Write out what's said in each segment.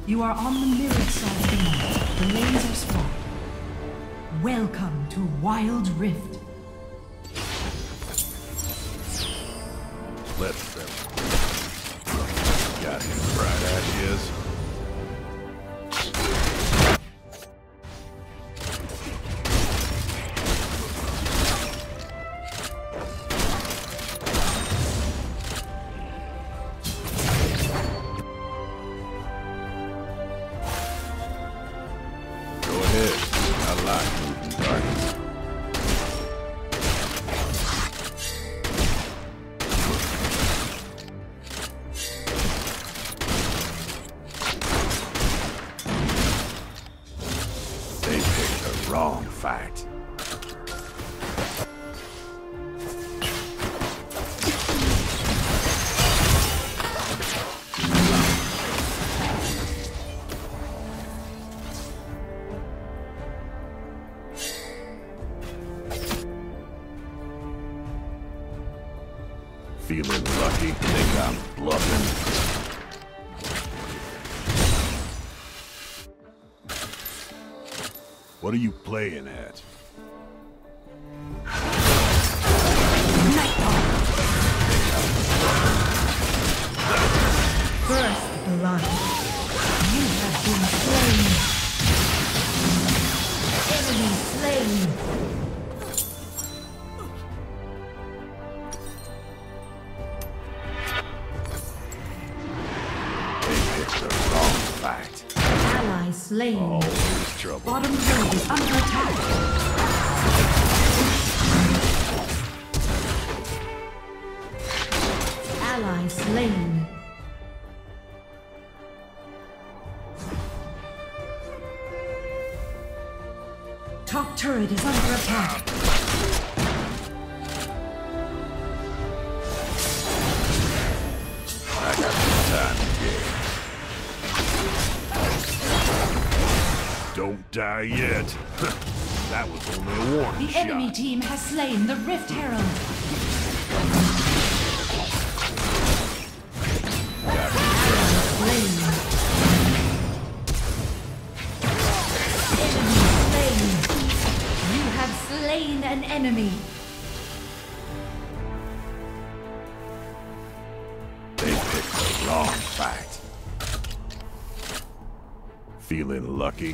You are on the mirrored side of the map. The lanes are swapped. Welcome to Wild Rift. Let's go. Got any bright ideas? Wrong fight. Feeling lucky? Think I'm bluffing? What are you playing at? First blood. You have been slain. Enemy slain. They picked the wrong fight. Ally slain. Always trouble. Bottom turret is under attack. Ally slain. Top turret is under attack. I got some time to get. Don't die yet. That was only a warning The shot. enemy team has slain the Rift Herald. Slain. Enemy slain. You have slain an enemy. They picked the wrong fight. Feeling lucky?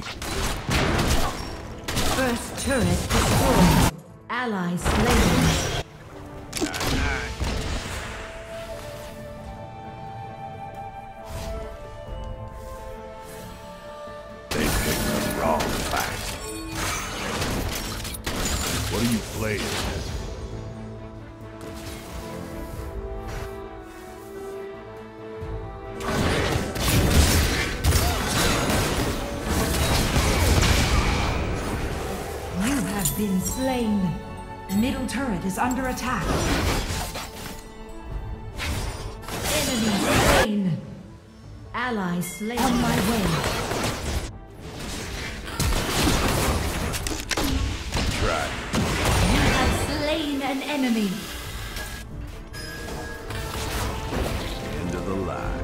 First turret destroyed. Ally slain. They picked the wrong fight. What are you playing at? You have been slain. Middle turret is under attack. Enemy slain. Ally slain. On my way. Try. You have slain an enemy. End of the line.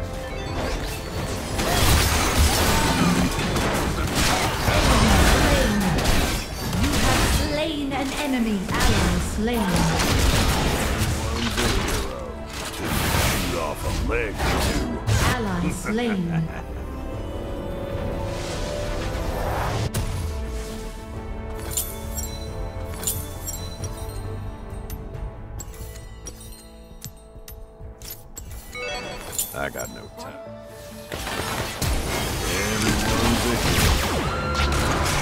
You have slain an enemy. Ally slain. One's a hero. Just shoot off a leg or two. Ally slain. I got no time. Everyone's a hero.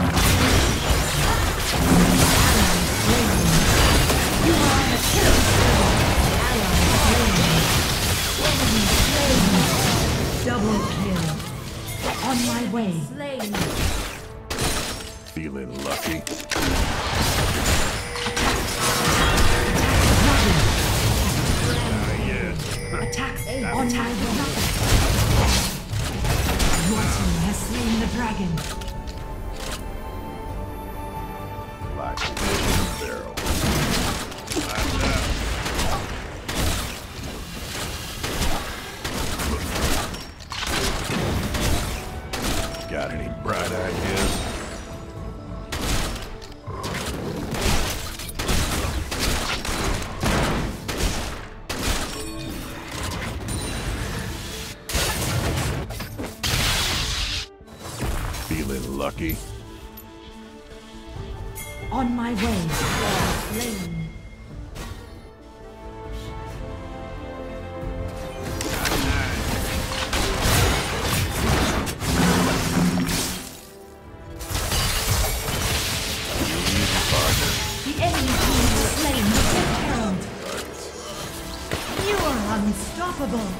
You are a killing spree. Ally slain. Enemy slain. Double kill. On my way. Slain. Feeling lucky? Not yet. Attacks on my way. Your team has slain the dragon. Like fish in a barrel. I'm down. Got any bright ideas? Feeling lucky? On my way. Slain. The enemy team has slain the Red Herald. You are unstoppable.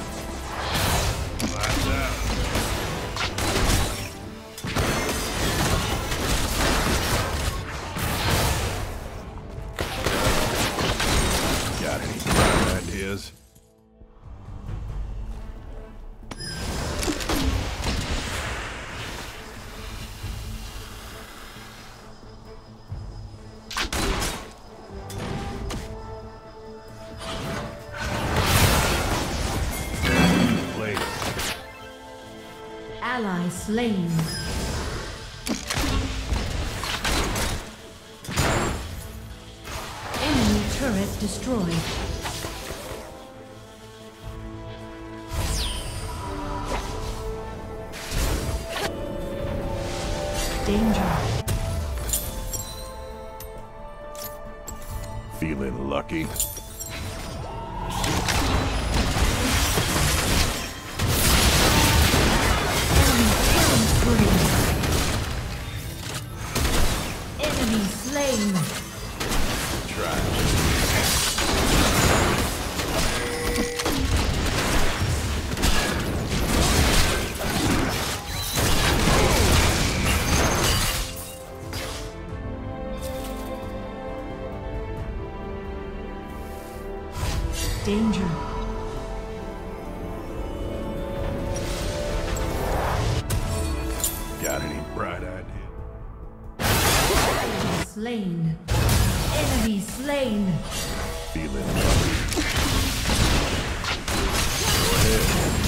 Got any bright ideas? Ally slain. Enemy turret destroyed. Danger. Feeling lucky? Enemy slain. Danger. Got any bright ideas? Slain. Enemy slain. Feeling lucky? Go ahead.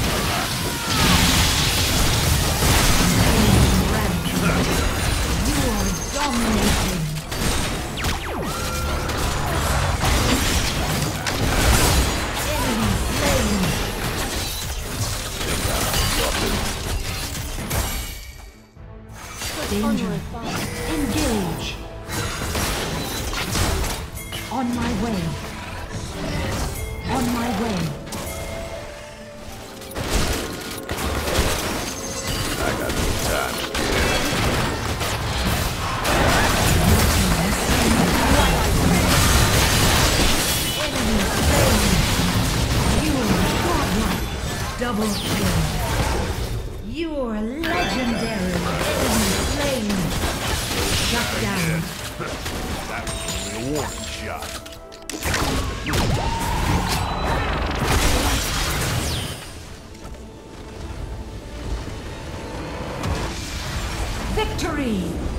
You are dominating. Enemy slain. Danger. Engage. On my way. On my way. I got no time. Enemy slain. You are godlike. Double kill. You are legendary. Enemy slain. Shut down. That was only a warning shot. Victory!